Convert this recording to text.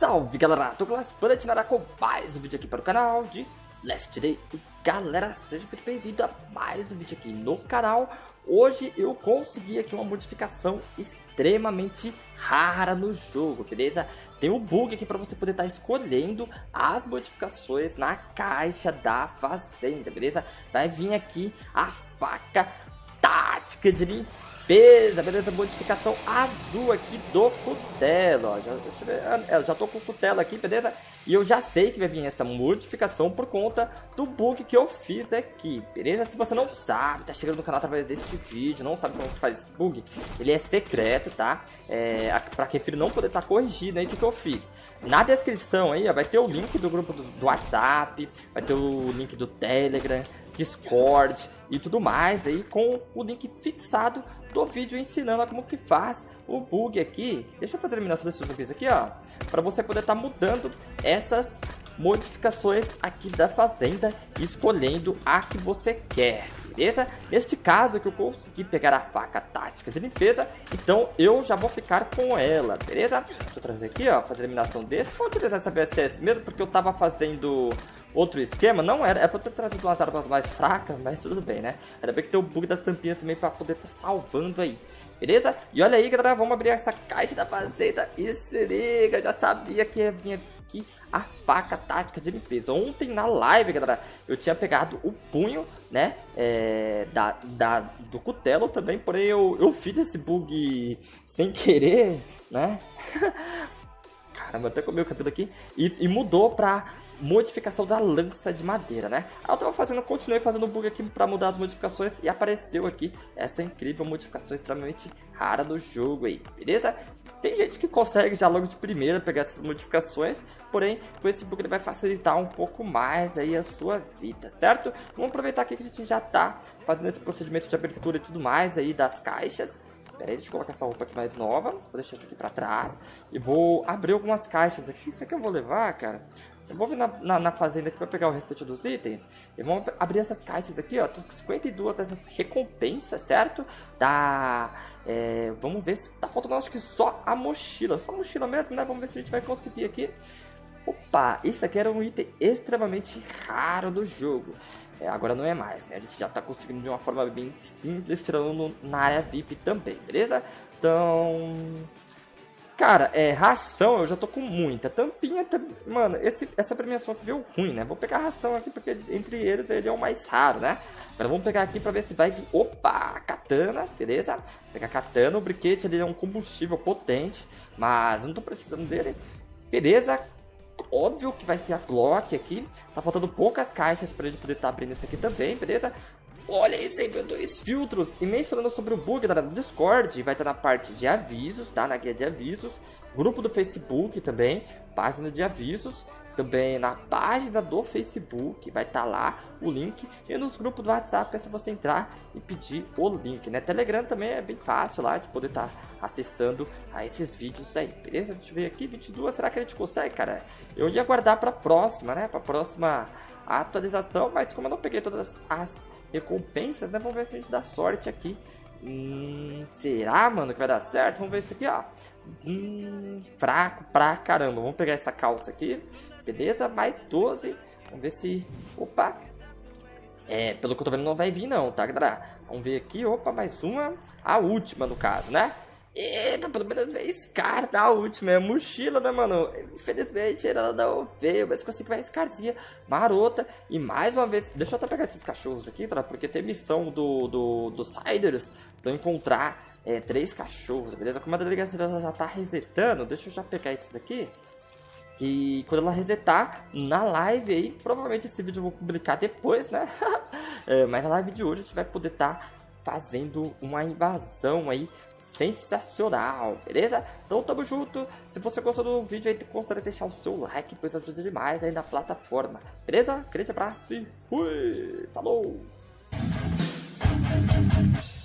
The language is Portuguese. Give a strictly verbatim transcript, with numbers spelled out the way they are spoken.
Salve galera, Douglas Platinará com mais um vídeo aqui para o canal de Last Day. E galera, seja muito bem-vindo a mais um vídeo aqui no canal. Hoje eu consegui aqui uma modificação extremamente rara no jogo, beleza? Tem um bug aqui para você poder estar tá escolhendo as modificações na caixa da fazenda, beleza? Vai vir aqui a faca tática de limpeza, beleza? Modificação azul aqui do cutelo, ó. Já, deixa eu ver, é, eu já tô com o cutelo aqui, beleza? E eu já sei que vai vir essa modificação por conta do bug que eu fiz aqui, beleza? Se você não sabe, tá chegando no canal através deste vídeo, não sabe como que faz esse bug, ele é secreto, tá? É, pra quem filho não poder estar tá corrigindo aí o que, que eu fiz. Na descrição aí, ó, vai ter o link do grupo do, do WhatsApp, vai ter o link do Telegram, Discord e tudo mais aí, com o link fixado do vídeo ensinando como que faz o bug aqui. Deixa eu fazer a eliminação desses bugs aqui, ó, para você poder estar tá mudando essas modificações aqui da fazenda, escolhendo a que você quer, beleza? Neste caso que eu consegui pegar a faca tática de limpeza, então eu já vou ficar com ela, beleza? Deixa eu trazer aqui, ó, fazer a eliminação desse. Vou utilizar essa B S S mesmo, porque eu tava fazendo outro esquema, não era, é pra eu ter trazido umas armas mais fracas, mas tudo bem, né? Ainda bem que tem o bug das tampinhas também pra poder estar tá salvando aí, beleza? E olha aí, galera, vamos abrir essa caixa da fazenda e se liga, já sabia que ia vir aqui a faca tática de limpeza. Ontem na live, galera, eu tinha pegado o punho, né, é, da, da, do cutelo também, porém eu, eu fiz esse bug sem querer, né? Caramba, até comeu o cabelo aqui e, e mudou pra modificação da lança de madeira, né? Aí eu tava fazendo, continuei fazendo o bug aqui pra mudar as modificações e apareceu aqui essa incrível modificação extremamente rara do jogo aí, beleza? Tem gente que consegue já logo de primeira pegar essas modificações, porém com esse bug ele vai facilitar um pouco mais aí a sua vida, certo? Vamos aproveitar aqui que a gente já tá fazendo esse procedimento de abertura e tudo mais aí das caixas. Pera aí, deixa eu colocar essa roupa aqui mais nova, vou deixar isso aqui pra trás e vou abrir algumas caixas aqui. Isso aqui eu vou levar, cara. Eu vou vir na, na, na fazenda aqui pra pegar o restante dos itens. E vamos abrir essas caixas aqui, ó. Tô com cinquenta e duas dessas recompensas, certo? Tá. É, vamos ver se tá faltando, acho que só a mochila. Só a mochila mesmo, né? Vamos ver se a gente vai conseguir aqui. Opa, isso aqui era um item extremamente raro do jogo. É, agora não é mais, né? A gente já tá conseguindo de uma forma bem simples, tirando na área V I P também, beleza? Então... Cara, é, ração eu já tô com muita. Tampinha, tam... mano, esse, essa premiação aqui veio ruim, né? Vou pegar a ração aqui porque entre eles ele é o mais raro, né? Agora vamos pegar aqui pra ver se vai vir... Opa, katana, beleza? Vou pegar katana, o briquete ele é um combustível potente, mas eu não tô precisando dele. Beleza, óbvio que vai ser a Glock aqui. Tá faltando poucas caixas pra gente poder estar tá abrindo isso aqui também, beleza? Olha aí, sempre dois filtros. E mencionando sobre o bug, galera, do Discord, vai estar na parte de avisos, tá? Na guia de avisos. Grupo do Facebook também, página de avisos. Também na página do Facebook vai estar lá o link. E nos grupos do WhatsApp é só você entrar e pedir o link, né? Telegram também é bem fácil lá de poder estar acessando a esses vídeos aí, beleza? Deixa eu ver aqui, vinte e duas, será que a gente consegue, cara? Eu ia guardar pra próxima, né? Pra próxima atualização, mas como eu não peguei todas as recompensas, né? Vamos ver se a gente dá sorte aqui. Hum, será, mano, que vai dar certo? Vamos ver isso aqui, ó. Hum, fraco pra caramba. Vamos pegar essa calça aqui. Beleza, mais doze. Vamos ver se... Opa. É, pelo que eu tô vendo não vai vir não, tá, galera? Vamos ver aqui, opa, mais uma. A última, no caso, né? Eita, pelo menos veio Scar da última. É mochila, né, mano? Infelizmente ela não veio, mas consegui uma Scarzinha marota. E mais uma vez, deixa eu até pegar esses cachorros aqui, tá? Porque tem missão do, do, do Siders pra eu encontrar é, três cachorros, beleza? Como a delegacia já tá resetando, deixa eu já pegar esses aqui. E quando ela resetar na live aí, provavelmente esse vídeo eu vou publicar depois, né? É, mas na live de hoje a gente vai poder estar tá fazendo uma invasão aí sensacional, beleza? Então tamo junto. Se você gostou do vídeo aí, considere deixar o seu like, pois ajuda demais aí na plataforma, beleza? Grande abraço e fui! Falou!